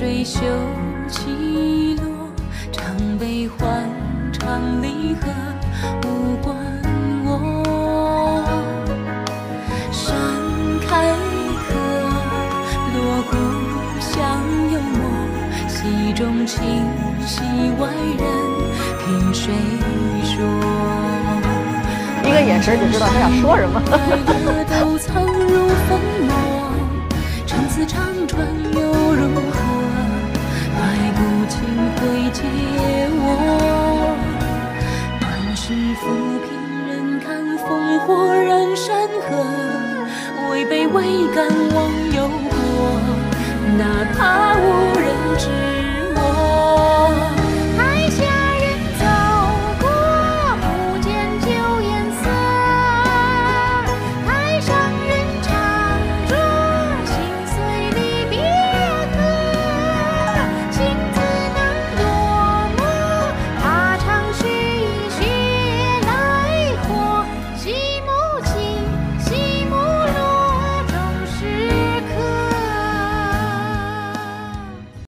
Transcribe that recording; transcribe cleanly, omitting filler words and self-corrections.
水袖起落，唱悲欢，唱离合，无关我。山开合，锣鼓响幽默，戏中情，戏外人，听谁说？ 一个眼神就知道他想说什么。 都藏入粉墨，陈词长传有